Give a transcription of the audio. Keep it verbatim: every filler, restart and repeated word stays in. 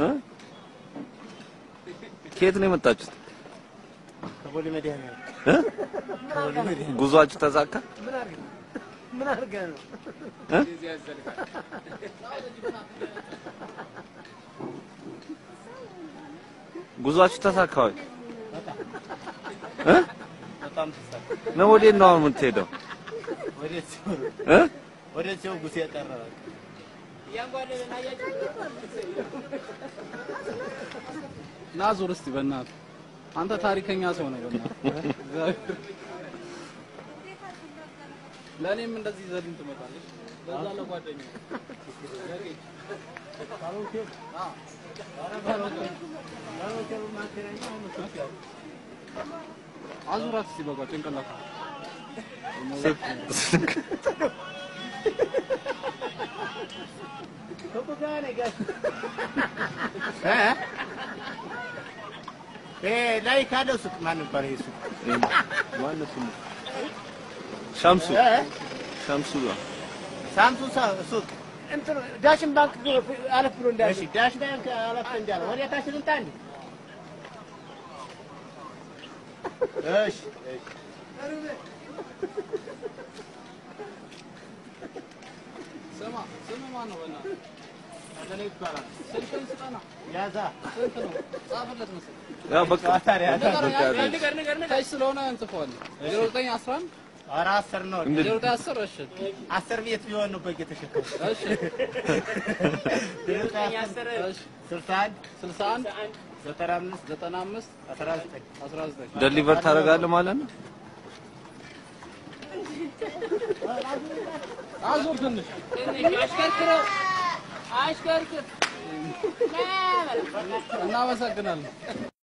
እ ከየት ነው የመጣችሁት? ከቦሌ መድኃኒያ እ ጉዟችሁ ተሳካ? ምን አርገ ምን አርገ ነው እ ጉዟችሁ ተሳካ ወይ? እ በጣም ተሳካ ነው። ወዴት ነው አሁን የምትሄደው? ወዴት እ ወዴት ነው ጉሴ ያጠራው? ያንጓደና ያያችሁ ናዙር እስቲ በእናትህ አንተ ታሪከኛ ሰው ነህ በእናትህ ለኔም እንደዚህ ዘልን ትመጣለች በዛ ለጓደኛዬ ታሮኬ አ ታሮኬ ማከረኛ አዙራት እስቲ በቃ ጭንቅላት Eh, lei cade su mano per isso. ማነው ስሙ? ሻምሱ Eh? ሻምሱ ነው። ሳምሱ ሱቅ እንትን ዳሽን ባንክ አለፍ ብሎ እንዳለ እሺ፣ ዳሽ ባንክ አለፍ እንዳለ ወደ ታች ልምጣ እንዴ? እሺ፣ እሺ። ስማ ስም ማን ነው በእናትህ? አገኔ ይባላል። ስልክህን ስጠና ያዛ ስንት ነው? ጻፍለት መሰለኝ። ያው በቃ ታዲያ ንገር ንገር ንገር ስለሆነ እንጽፈዋለን። ዜሮ ዘጠኝ አስራ አንድ ኧረ አስር ነው። ዜሮ ዘጠኝ አስር እሺ አስር ቤት ቢሆን ነው በግ የተሸከመው። እሺ ዜሮ ዘጠኝ አስር ስልሳ አንድ ስልሳ አንድ ዘጠና አምስት ዘጠና አምስት አስራ ዘጠኝ አስራ ዘጠኝ ደሊቨር ታደርጋለህ ማለት ነው? አዙር ትንሽ አሽከርክረው አሽከርክር እናመሰግናለን።